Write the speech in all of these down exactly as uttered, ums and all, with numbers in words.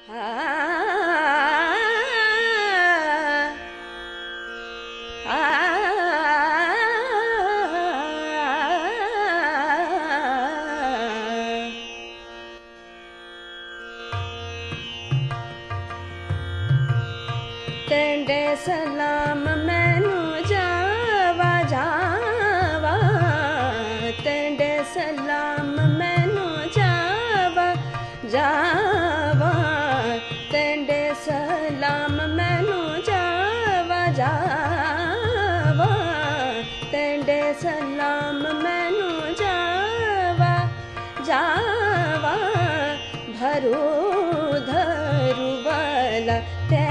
तेंडे सलाम मैनू जावा जावा, तेंडे सलाम मैनू जावा जावा, तेंडे सलाम मैनू जावा जावा, तेंडे सलाम मैनू जावा जावा, भरू धरू वाला ते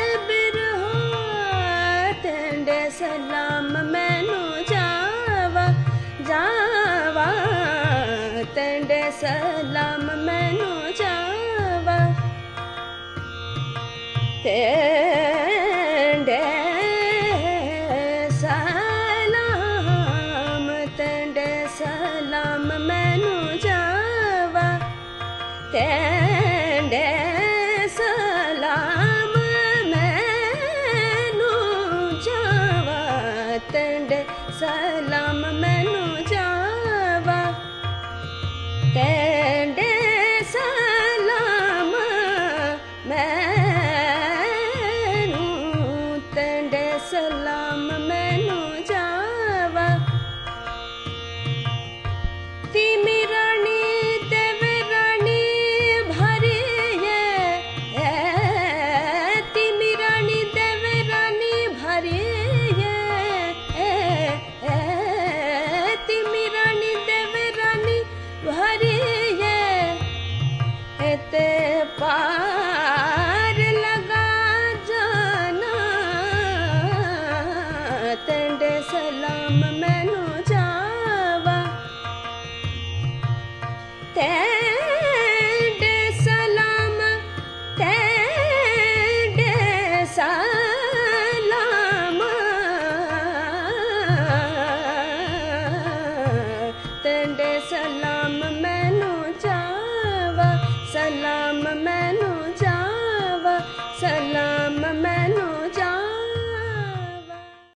सलाम मैनू जावा जावा, तेंडे सलाम मैनू जावा, तेंडे सलाम, तेंडे सलाम मैनू जावा, तेंडे सलाम तेंडे सलाम मैनू जावा, तेंडे सलाम मैनू, तेंडे सलाम मैनू जावा, तिमी रानी देवी रानी भरी है, तिमी रानी देवी रानी भरी भरी है ते पा